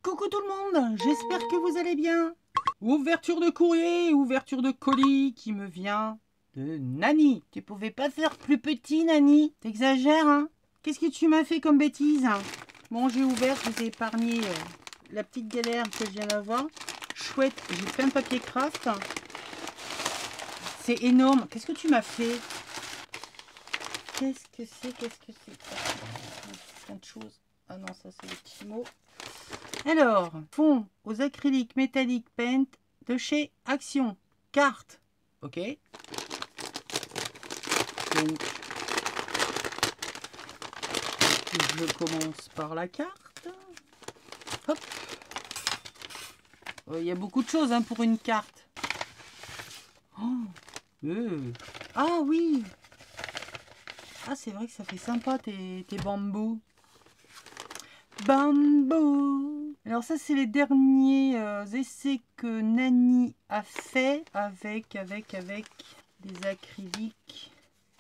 Coucou tout le monde, j'espère que vous allez bien. Ouverture de courrier, ouverture de colis qui me vient de Nani. Tu pouvais pas faire plus petit, Nani? T'exagères, hein? Qu'est-ce que tu m'as fait comme bêtise? Bon, j'ai ouvert, je vous ai épargné la petite galère que je viens d'avoir. Chouette, j'ai plein de papier craft. C'est énorme. Qu'est-ce que tu m'as fait? Qu'est-ce que c'est? Plein de choses. Ah non, ça c'est les petits mots. Alors, fond aux acryliques métalliques paint de chez Action. Carte. Ok. Donc, je commence par la carte. Hop. Il y a beaucoup de choses hein, pour une carte. Oh. Ah oui. Ah, c'est vrai que ça fait sympa tes bambous. Bambou. Alors ça c'est les derniers essais que Nani a fait avec des acryliques.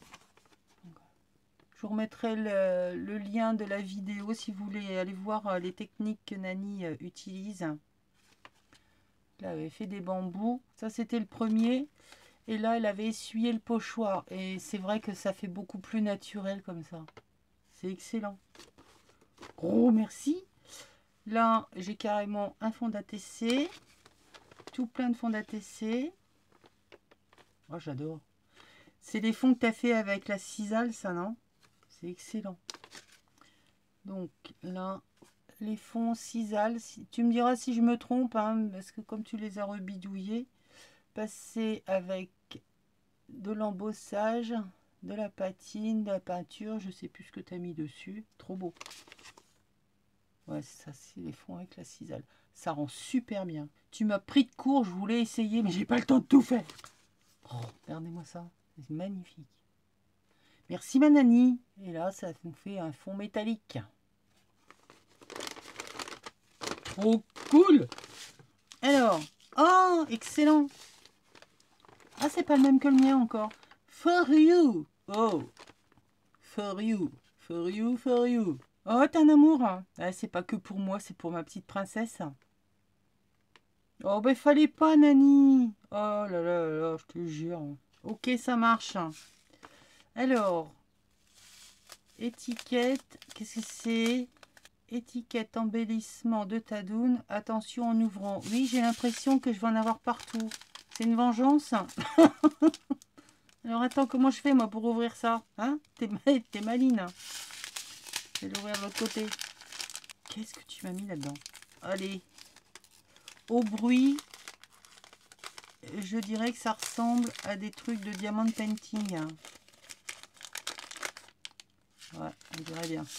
Je vous remettrai le lien de la vidéo si vous voulez aller voir les techniques que Nani utilise. Là, elle avait fait des bambous. Ça c'était le premier. Et là elle avait essuyé le pochoir. Et c'est vrai que ça fait beaucoup plus naturel comme ça. C'est excellent. Gros merci. Là, j'ai carrément un fond d'ATC. Tout plein de fonds d'ATC. Oh, j'adore. C'est les fonds que tu as fait avec la Sisal, ça, non? C'est excellent. Donc, là, les fonds Sisal. Tu me diras si je me trompe, hein, parce que comme tu les as rebidouillés, passer avec de l'embossage, de la patine, de la peinture. Je sais plus ce que tu as mis dessus. Trop beau. Ouais, ça, c'est les fonds avec la Sisal. Ça rend super bien. Tu m'as pris de court, je voulais essayer, mais j'ai pas le temps de tout faire. Oh, regardez-moi ça. C'est magnifique. Merci ma Nani. Et là, ça nous fait un fond métallique. Trop cool. Alors, oh, excellent. Ah, c'est pas le même que le mien encore. For you. Oh, for you. For you, for you. Oh, t'es un amour. Ah, c'est pas que pour moi, c'est pour ma petite princesse. Oh, ben fallait pas, Nani. Oh là là là là, je te jure. Ok, ça marche. Alors, étiquette, qu'est-ce que c'est? Étiquette embellissement de Tadoun. Attention en ouvrant. Oui, j'ai l'impression que je vais en avoir partout. C'est une vengeance. Alors attends, comment je fais moi pour ouvrir ça? Hein? T'es maline. Je vais l'ouvrir de l'autre côté. Qu'est-ce que tu m'as mis là-dedans? Allez. Au bruit, je dirais que ça ressemble à des trucs de diamant painting. Ouais, on dirait bien.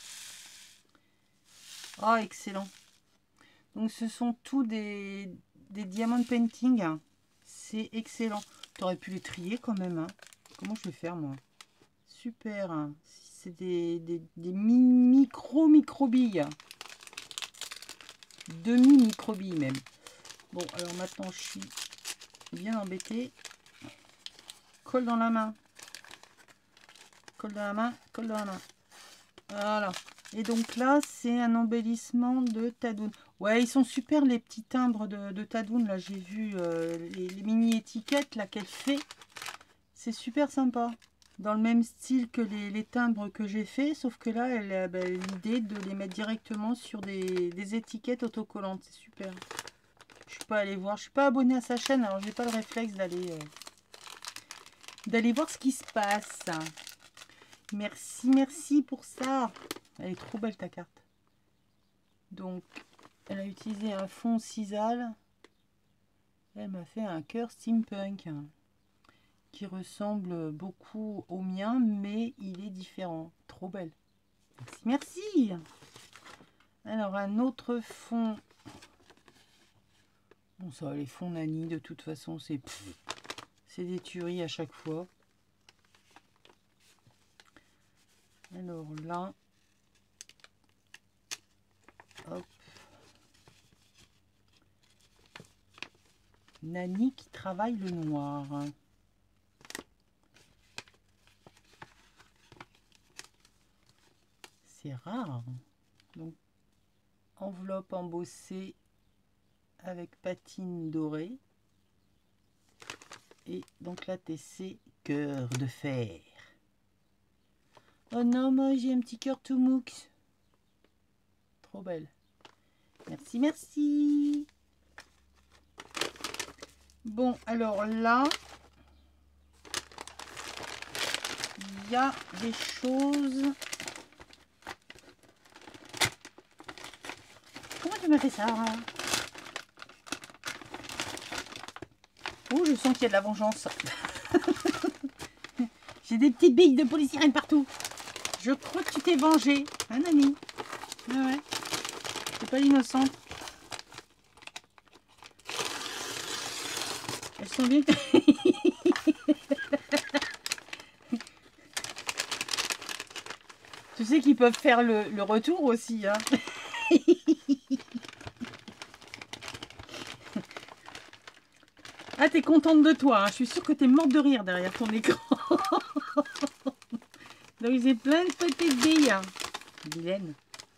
Oh, excellent. Donc, ce sont tous des diamant painting. C'est excellent. Tu aurais pu les trier quand même. Hein. Comment je vais faire, moi? Super. C'est des micro-billes. Demi-micro-billes même. Bon, alors maintenant, je suis bien embêtée. Colle dans la main. Colle dans la main. Colle dans la main. Voilà. Et donc là, c'est un embellissement de Tadoun. Ouais, ils sont super les petits timbres de Tadoun. Là, j'ai vu les mini-étiquettes là qu'elle fait. C'est super sympa. Dans le même style que les timbres que j'ai fait. Sauf que là, elle a l'idée de les mettre directement sur des étiquettes autocollantes. C'est super. Je suis pas allée voir. Je suis pas abonnée à sa chaîne. Alors, j'ai pas le réflexe d'aller voir ce qui se passe. Merci, merci pour ça. Elle est trop belle ta carte. Donc, elle a utilisé un fond Sisal. Elle m'a fait un cœur steampunk qui ressemble beaucoup au mien, mais il est différent. Trop belle. Merci, merci. Alors, un autre fond. Bon, ça, les fonds Nani, de toute façon, c'est des tueries à chaque fois. Alors là, hop. Nani qui travaille le noir. C'est rare. Donc, enveloppe embossée avec patine dorée. Et donc la TC cœur de fer. Oh non, moi j'ai un petit cœur tout moux. Trop belle. Merci, merci. Bon, alors là, il y a des choses. Comment tu m'as fait ça? Oh, je sens qu'il y a de la vengeance. J'ai des petites billes de polystyrène partout. Je crois que tu t'es vengé, hein, Nani? Ah ouais. C'est pas innocente. Elles sont bien. Tu sais qu'ils peuvent faire le retour aussi, hein. Ah, t'es contente de toi, hein. Je suis sûre que t'es morte de rire derrière ton écran. Donc j'ai plein de petites billes. Vilaine.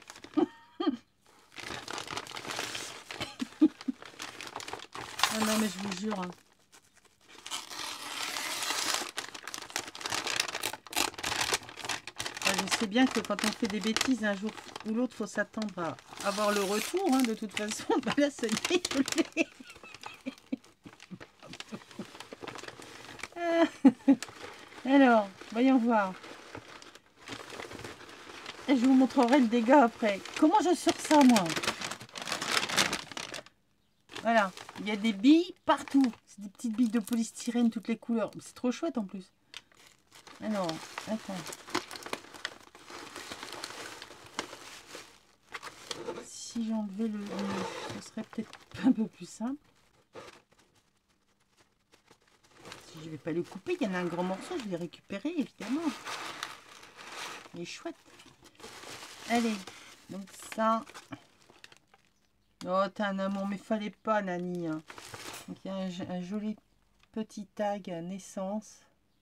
Oh non, mais je vous jure. Hein. Je sais bien que quand on fait des bêtises, un jour ou l'autre, faut s'attendre à avoir le retour, hein, de toute façon. Bah là, ça y est, je l'ai. Alors, voyons voir. Et je vous montrerai le dégât après. Comment je sors ça, moi? Voilà, il y a des billes partout. C'est des petites billes de polystyrène, toutes les couleurs. C'est trop chouette en plus. Alors, attends. Si j'enlevais le... ce serait peut-être un peu plus simple. Si je ne vais pas le couper, il y en a un grand morceau, je vais le récupérer, évidemment. Il est chouette. Allez, donc ça... Oh, t'as un amour, mais fallait pas, Nani. Hein. Donc il y a un joli petit tag naissance.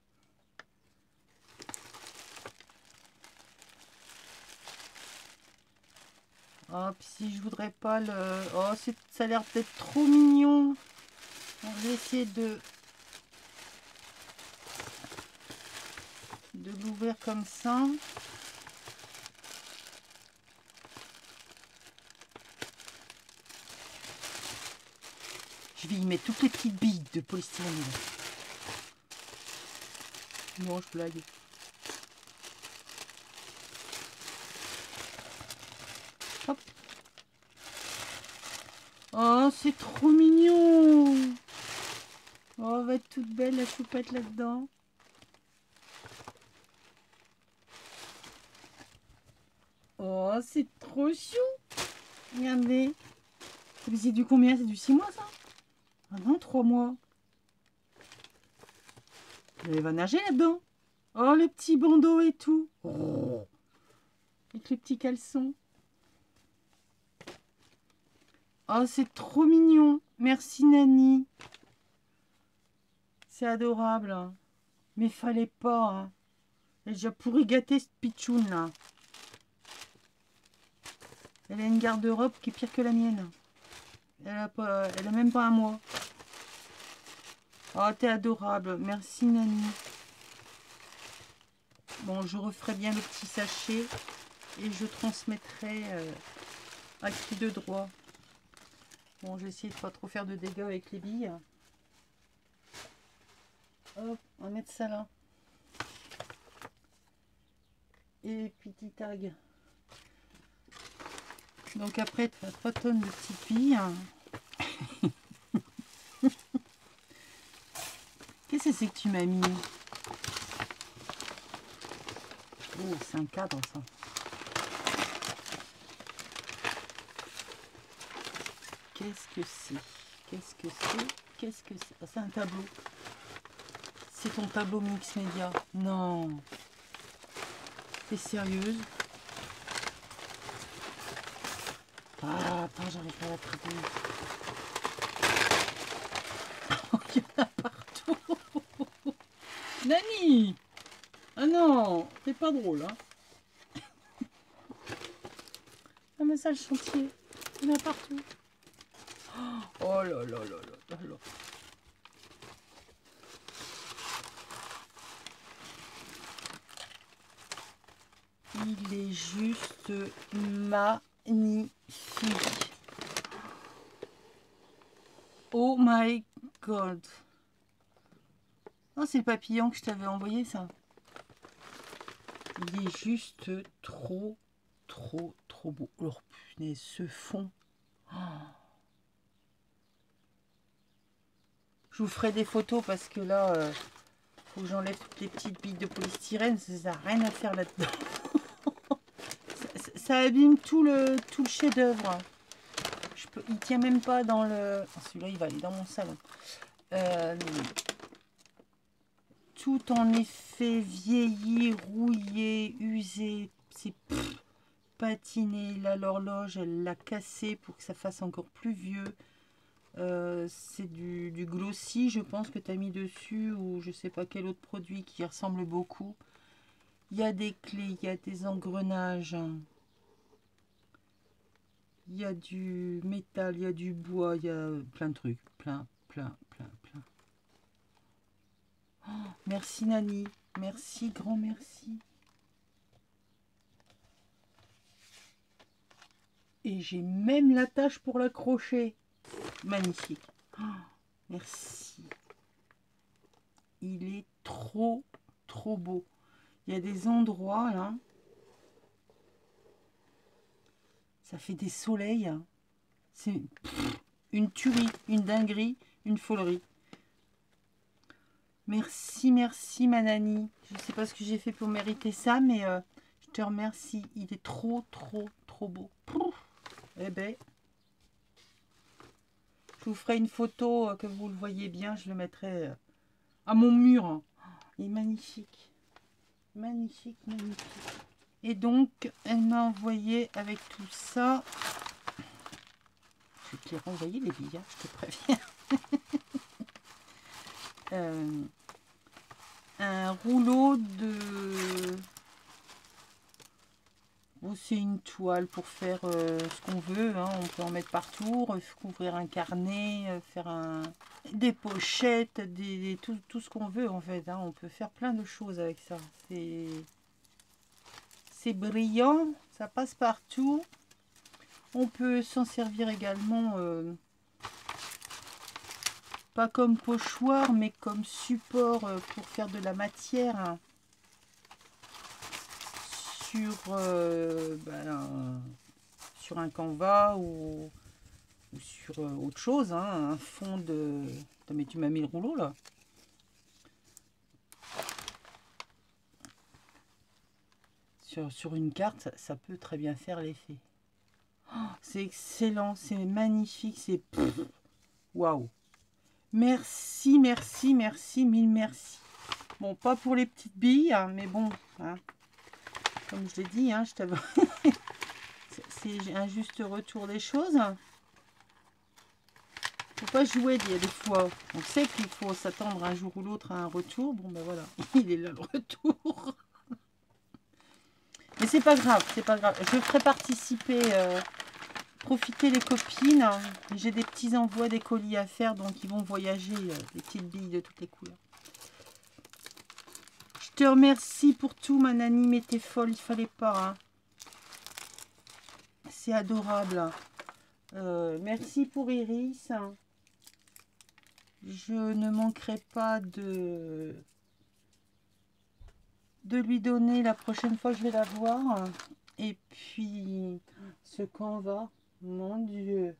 Oh, puis si je voudrais pas le... Oh, ça a l'air peut-être trop mignon. On va essayer de l'ouvrir comme ça. Je vais y mettre toutes les petites billes de polystyrène. Non, je blague. Hop. Oh, c'est trop mignon. Oh, elle va être toute belle la choupette là-dedans. Oh, c'est trop chou. Regardez. C'est du combien? C'est du 6 mois, ça? Ah non, 3 mois. Elle va nager là-dedans. Oh, le petit bandeau et tout. Oh. Avec les petits caleçons. Oh, c'est trop mignon. Merci, Nani. C'est adorable. Hein. Mais fallait pas. Hein. Elle a déjà pourri gâter ce pitchoun là. Elle a une garde-robe qui est pire que la mienne. Elle a même pas un mois. Oh, t'es adorable. Merci, Nani. Bon, je referai bien le petit sachet et je transmettrai à qui de droit. Bon, je vais essayer de pas trop faire de dégâts avec les billes. Hop, on va mettre ça là. Et petit tag. Donc après, tu as 3 tonnes de petites billes. Qu'est-ce que c'est que tu m'as mis? Oh, c'est un cadre ça. Qu'est-ce que c'est? Qu'est-ce que c'est? Qu'est-ce que c'est? Oh, c'est un tableau. C'est ton tableau mix média. Non. T'es sérieuse? Ah, attends, j'arrive pas à l'attraper. Oh, il y en a partout. Nani! Ah non, c'est pas drôle, hein. Ah mais ça, le chantier. Il y en a partout. Oh là là là là là. Il est juste magnifique. Oh my god. Oh, c'est le papillon que je t'avais envoyé, ça. Il est juste trop beau. Alors, punaise, ce fond. Oh. Je vous ferai des photos parce que là, faut que j'enlève toutes les petites billes de polystyrène. Ça n'a rien à faire là-dedans. ça abîme tout le chef-d'œuvre. Il tient même pas dans le... Oh, celui-là, il va aller dans mon salon. Tout en effet vieilli, rouillé, usé. C'est patiné. Là, l'horloge, elle l'a cassé pour que ça fasse encore plus vieux. C'est du glossy, je pense, que tu as mis dessus, ou je sais pas quel autre produit qui ressemble beaucoup. Il y a des clés, il y a des engrenages. Il y a du métal, il y a du bois, il y a plein de trucs. Plein. Oh, merci Nani. Merci, grand merci. Et j'ai même l'attache pour l'accrocher. Magnifique. Oh, merci. Il est trop beau. Il y a des endroits là. Ça fait des soleils. C'est une tuerie, une dinguerie, une folerie. Merci ma Nani. Je ne sais pas ce que j'ai fait pour mériter ça, mais je te remercie. Il est trop beau. Pouf. Eh ben, je vous ferai une photo que vous le voyez bien. Je le mettrai à mon mur. Il est magnifique. Magnifique. Et donc, elle m'a envoyé avec tout ça. Je vais te les renvoyer les billes, je te préviens. Un rouleau de... Bon, c'est une toile pour faire ce qu'on veut. Hein. On peut en mettre partout, recouvrir un carnet, faire des pochettes, tout ce qu'on veut en fait. Hein. On peut faire plein de choses avec ça. C'est brillant, ça passe partout. On peut s'en servir également, pas comme pochoir, mais comme support pour faire de la matière. Hein. Sur un canevas ou sur autre chose, hein, un fond de... Mais tu m'as mis le rouleau là. Sur une carte, ça peut très bien faire l'effet. Oh, c'est excellent, c'est magnifique, c'est... Waouh. Merci, mille merci. Bon, pas pour les petites billes, hein, mais bon, hein. Comme je l'ai dit, hein, je t'avais... c'est un juste retour des choses. Faut pas jouer des fois. On sait qu'il faut s'attendre un jour ou l'autre à un retour. Bon ben voilà, il est là le retour. Mais c'est pas grave, c'est pas grave. Je ferai participer, profiter les copines. J'ai des petits envois, des colis à faire, donc ils vont voyager, des petites billes de toutes les couleurs. Je te remercie pour tout, ma Nani, mais t'es folle, il fallait pas. Hein. C'est adorable. Merci pour Iris. Je ne manquerai pas de lui donner la prochaine fois que je vais la voir. Et puis, ce canevas, mon Dieu,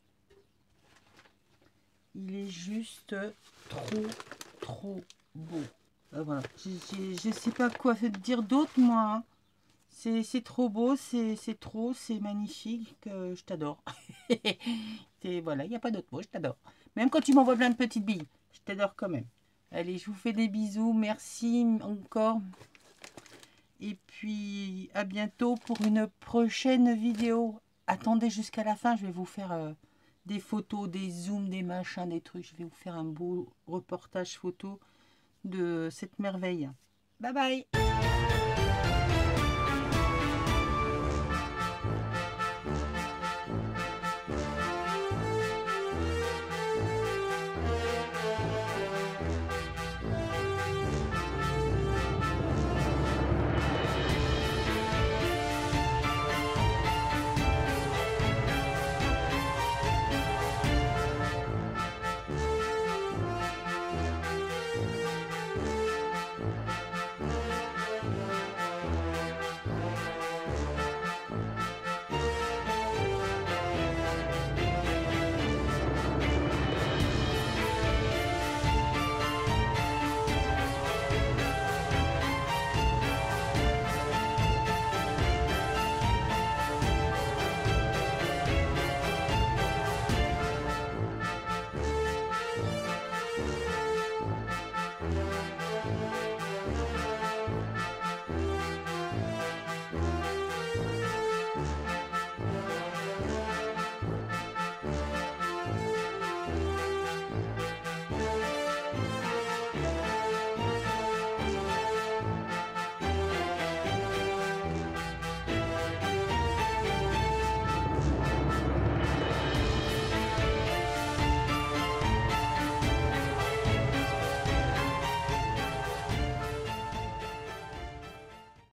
il est juste trop beau. Voilà. Je sais pas quoi dire d'autre, moi. Hein. C'est trop beau, c'est magnifique. Je t'adore. Voilà, il n'y a pas d'autre mot, je t'adore. Même quand tu m'envoies plein de petites billes, je t'adore quand même. Allez, je vous fais des bisous. Merci encore. Et puis, à bientôt pour une prochaine vidéo. Attendez jusqu'à la fin, je vais vous faire des photos, des zooms, des machins, des trucs. Je vais vous faire un beau reportage photo de cette merveille. Bye bye!